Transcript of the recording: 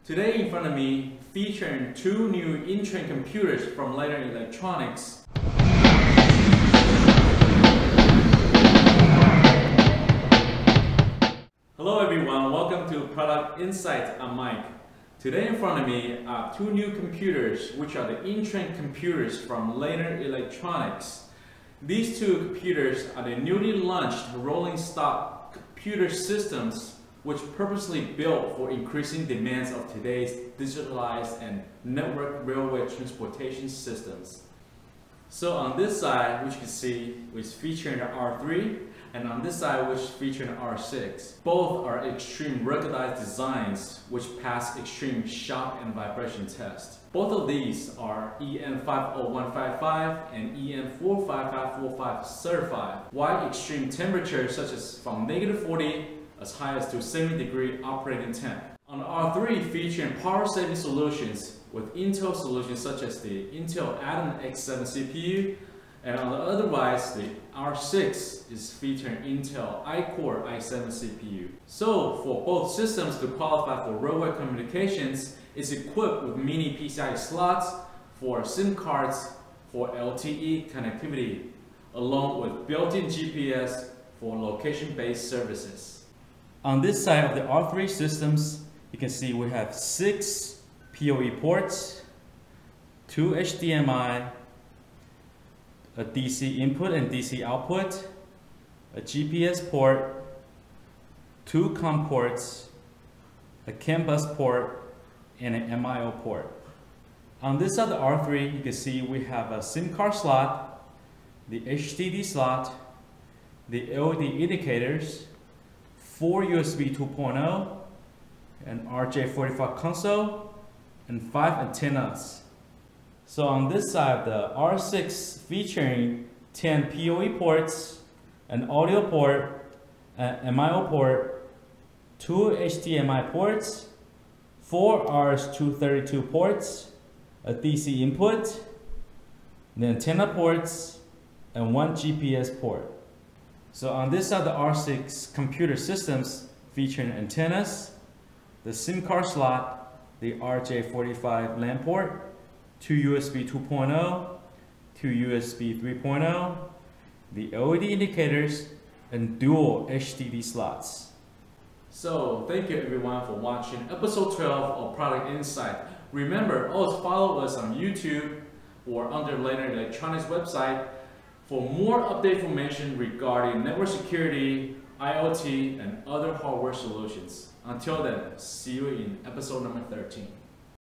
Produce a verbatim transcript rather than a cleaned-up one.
Today in front of me, featuring two new in-train computers from Lanner Electronics. Hello everyone, welcome to Product Insights. I'm Mike. Today in front of me are two new computers, which are the in-train computers from Lanner Electronics. These two computers are the newly launched rolling stock computer systems which purposely built for increasing demands of today's digitalized and networked railway transportation systems. So on this side, which you can see, is featuring the R three, and on this side, which is featuring the R six. Both are extreme ruggedized designs which pass extreme shock and vibration tests. Both of these are E N five oh one five five and E N four five five four five certified. While extreme temperatures such as from negative forty as high as to seventy degree operating temp. On the R three, featuring power saving solutions with Intel solutions such as the Intel Atom X seven C P U, and on the otherwise, the R six is featuring Intel iCore i seven C P U. So for both systems to qualify for railway communications, it's equipped with mini PCIe slots for SIM cards for L T E connectivity, along with built-in G P S for location-based services. On this side of the R three systems, you can see we have six P O E ports, two H D M I, a D C input and D C output, a G P S port, two COM ports, a CAN bus port, and an M I O port. On this side of the R three, you can see we have a SIM card slot, the H D D slot, the L E D indicators, four U S B two point oh, an R J forty-five console, and five antennas. So on this side, the R six featuring ten P O E ports, an audio port, an M I O port, two H D M I ports, four R S two thirty-two ports, a D C input, the antenna ports, and one G P S port. So on this side, the R six computer systems featuring antennas, the SIM card slot, the R J forty-five LAN port, two U S B two point oh, two U S B three point oh, the L E D indicators, and dual H D D slots. So thank you everyone for watching episode twelve of Product Insight. Remember, always follow us on YouTube or under Lanner Electronics website for more update information regarding network security, I O T, and other hardware solutions. Until then, see you in episode number thirteen.